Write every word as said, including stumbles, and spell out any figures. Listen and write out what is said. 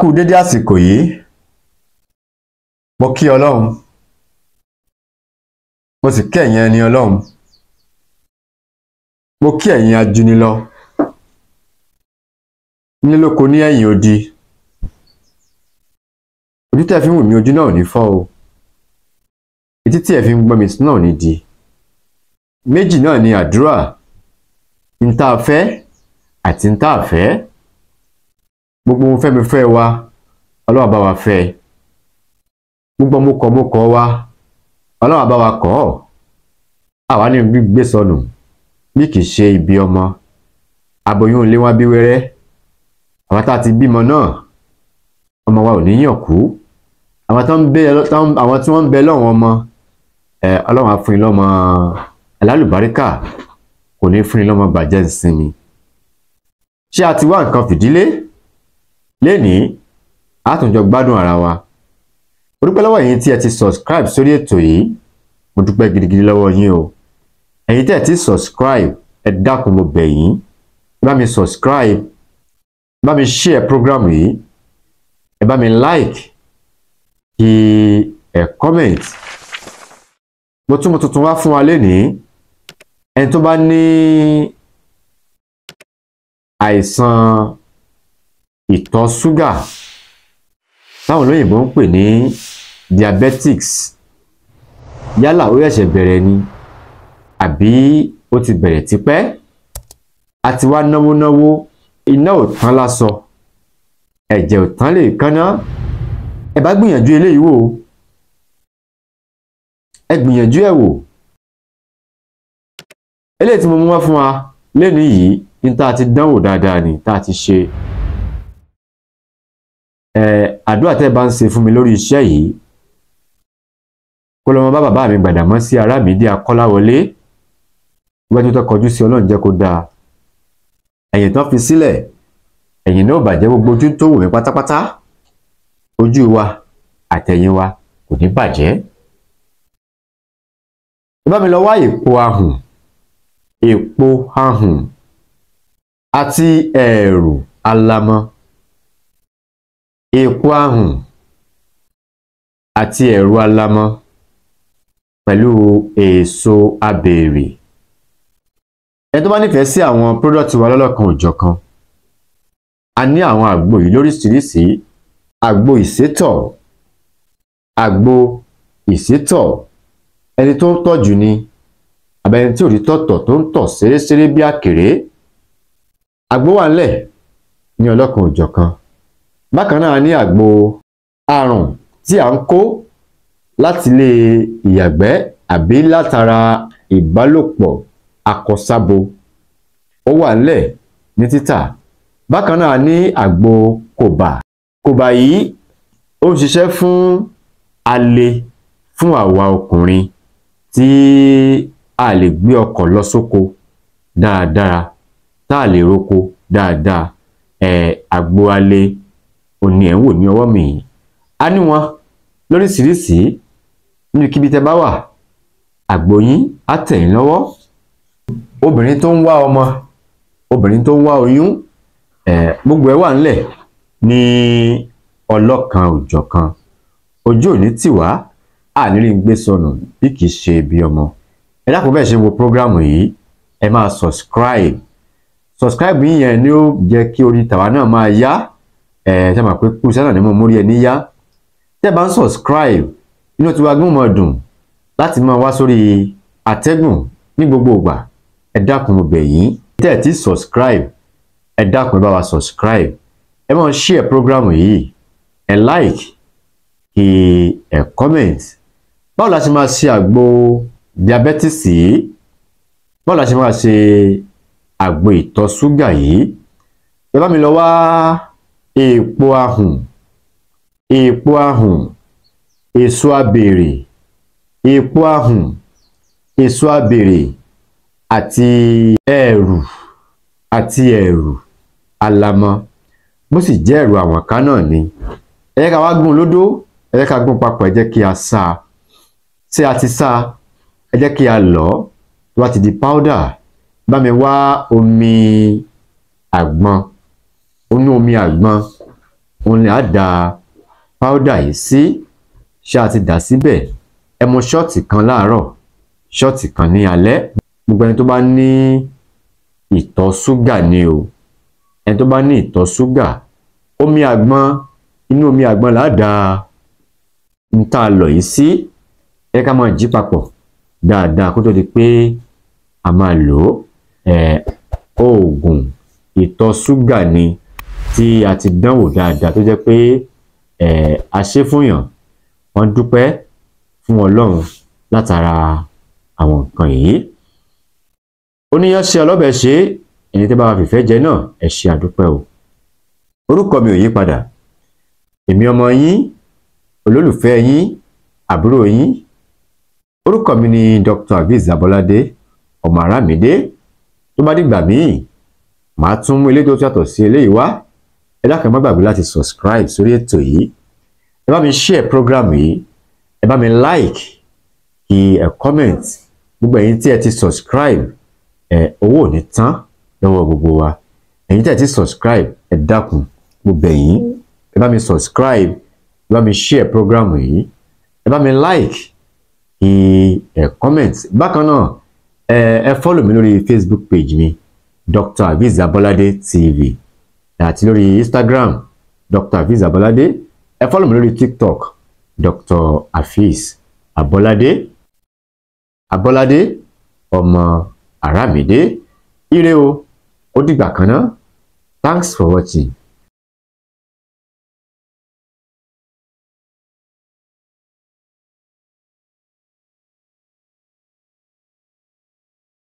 kú dédé àsìkò yìí mo kí Ọlọ́run mo sì kí ẹ̀yin ẹni Ọlọ́run mo kí ẹ̀yin ajúnilọ nílòkó ní ẹ̀yìn odi ojú tẹ́ fi ń wò mí ojú náà ò ní fọ́ o etí tí ẹ fi ń gbọ́ mi náà ò ní di méjì náà ni àdúrà ń tá a fẹ́ àti ń tá a fẹ́ gbogbo mo fẹ́ mi fẹ́ wa Ọlọ́run bá wa fẹ́ gbogbo mo kọ̀ mo kọ̀ wa Ọlọ́run bá wa kọ̀ ọ́ àwa ní gbígbé sọnù bí kì í ṣe ibi ọmọ aboyún ilé wa bí wẹ́rẹ́ àwọn tá a ti bímọ náà ọmọ wa ò ní yàn kú àwọn tó ń bẹ àwọn tí wọ́n ń bẹ lọ́wọ́ ọmọ ẹ Ọlọ́run á fún yín lọ́mọ alálùbáríkà kò ní fún yín lọ́mọ bàjẹ́ ìsinmi ṣé a ti wá nǹkan fìdílé lénìí a tún jọ gbádùn ara wa mo dúpẹ́ lọ́wọ́ ẹ̀yin tí ẹ ti subscribe sórí ètò yìí mo dúpẹ́ gidigidi lọ́wọ́ yín o ẹ̀yin tí ẹ ti subscribe ẹ dákun mo bẹ̀ yín bá mi subscribe bá mi share program yìí ẹ bá mi like kí ẹ comment mo tún mo tuntun wá fún wa lénìí ẹni tó bá ní àìsàn ìtọ̀ ṣúgà táwọn olóyìnbó ń pè ní diabetics yálà ó ṣẹ̀ṣẹ̀ bẹ̀rẹ̀ ni àbí ó ti bẹ̀rẹ̀ tipẹ́ àti wá náwó náwó iná ò tán lásọ ẹ̀jẹ̀ ò tán lè kánná ẹ bá gbìyànjú eléyìí wò ẹ gbìyànjú ẹ wò eléyìí tí mo mú wá fún wa lénìí yìí ní tá a ti dánwò dáadáa ni tá a ti ṣe ẹ àdúrà tẹ́ bá ń ṣe fún mi lórí iṣẹ́ yìí kó lọ́mọ bá bàbá mi Gbàdàmọ́sí Àràmídé Akọ́láwọlé wájú tó kọjú sí Ọlọ́run jẹ́ kó dáa ẹ̀yìn tán fi sílẹ̀ ẹ̀yìn náà bàjẹ́ gbogbo ojú tó wù mí pátápátá ojú wa àtẹ̀yìn wa kò ní bàjẹ́ ẹ bá mi lọ wá èpo ahùn èpo ahùn àti ẹ̀rù alamọ èpo ahùn àti ẹ̀rù alamọ pẹ̀lú èso abèrè ẹ tó bá nífẹ̀ẹ́ sí àwọn product wa lọ́lọ́kan òjọ̀kan a ní àwọn àgbo yìí lóríṣiríṣi àgbo ìsétọ̀ àgbo ìsétọ̀ ẹni tó ń tọ̀jù ni àbẹ̀yẹn tí ò rí tọ̀tọ̀ tó ń tọ̀ ṣeréṣeré bí àkèré àgbo wà ńlẹ̀ ní ọlọ́kan òjọ̀kan bákan náà ní àgbo àrùn tí à ń kó láti ilé ìyàgbẹ́ àbí látara ìbálòpọ̀ akọsábo ó wà ńlẹ̀ ní títà bákan náà ní àgbo kòbà kòbà yìí ó ń ṣiṣẹ́ fún alẹ́ fún àwa ọkùnrin tí a lè gbé ọkọ̀ lọ sóko dáadáa tá a lè roko dáadáa ẹ̀ àgbo alẹ́ òní ẹ̀ ń wò ní ọwọ́ mi yìí a ní wọn lóríṣiríṣi níbikíbi tẹ́ bá wà àgbo yín á tẹ̀ yín lọ́wọ́ obìnrin tó ń wá ọmọ obìnrin tó ń wá oyún ẹ̀ gbogbo ẹ̀ wà ńlẹ̀ ní ọlọ́kan òjọ̀kan ojú òní tì wá àníri ń gbé sọnù bí kì í ṣe ibi ọmọ ẹ dákun bẹ́ẹ̀ ṣe wo prógrámù yìí ẹ máa subscribe subscribe yín yẹn ni ó jẹ́ kí orí tàwa náà máa yá ẹ ṣe máa pé kú sẹ́nà ní mo mórí ẹ níyá tẹ́ bá ń subscribe inú tí wàá gún mọ́ dùn láti máa wá sórí àtẹ́gùn ní gbogbo ìgbà ẹ dákun mo bẹ̀ yín tẹ́ ẹ ti subscribe ẹ dákun ẹ bá wa subscribe ẹ máa share prógrámù yìí ẹ like kí ẹ comment báwo la ṣe máa ṣe àgbo diabetes yìí báwo la ṣe máa ṣe àgbo ìtọ̀ ṣúgà yìí ẹ bá mi lọ wá èpo ahùn èpo ahùn èso abèrè èpo ahùn èso abèrè àti ẹ̀rù àti ẹ̀rù alamọ bó sì jẹ́ ẹ̀rù àwọn kan náà ni ẹ jẹ́ ká wá gún lódó ẹ jẹ́ ká gún papọ̀ ẹ jẹ́ kí a sá ṣé a ti sá ẹ jẹ́ kí a lọ̀ tó bá ti di powder bá mi wá omi àgbọn onú omi àgbọn òun ni a dà powder yìí sí. Ṣé a ti dà síbẹ̀? Ẹ mu ṣọ́ọ̀tì kan láàárọ̀, ṣọ́ọ̀tì kan ní alẹ́. Gbogbo ẹni tó bá ní ìtọ̀ ṣúgà ni o. Ẹni tó bá ní ìtọ̀ ṣúgà, omi àgbọn, inú omi àgbọn là á dà ń tá lọ yìí sí. Ẹ ká máa jí papọ̀ dáadáa kó tó di pé a máa lò ó. Eh, oògùn ìtọ̀ ṣúgà ni tí a ti dánwò dáadáa tó jẹ́ pé eh, a ṣe fún yàn. Wọ́n dúpẹ́ fún Ọlọ́run látara àwọn nǹkan yìí. Oníyàn ṣe ọlọ́bẹ̀ ṣe, ẹni tí bá wa fìfẹ́ jẹ náà ẹ ṣe àdúpẹ́ o. Orúkọ mi ò yí padà. Èmi ọmọ yín, olólùfẹ́ yín, àbúrò yín. Orúkọ mi ni Doctor Hafiz Abolade, ọmọ Aramide. Tó bá dìgbà míì, màá tún mú ilé tó yàtọ̀ sí eléyìí wá. Ẹ dákun má gbàgbé láti subscribe sórí ètò yìí. Ẹ bá mi share program yìí. Ẹ bá mi like, kí ẹ comment. Gbogbo ẹ̀yin tí ẹ ti subscribe, ẹ owó ò ní tán lọ́wọ́ gbogbo wa. Ẹ̀yin tí ẹ ti subscribe, ẹ dákun gbogbo ẹ̀yin. Ẹ bá mi subscribe, ẹ bá mi share program yìí. Ẹ bá mi like, kí ẹ comment. Bákan náà, ẹ ẹ follow mi lórí Facebook page mi, Doctor Hafiz Abolade T V. Àti lórí Instagram, Doctor Hafiz Abolade. Ẹ follow mi lórí TikTok, Doctor Hafiz Abolade. Abolade, ọmọ Aramide. Ire o, ó dìgbà kan náà. Thanks for watching.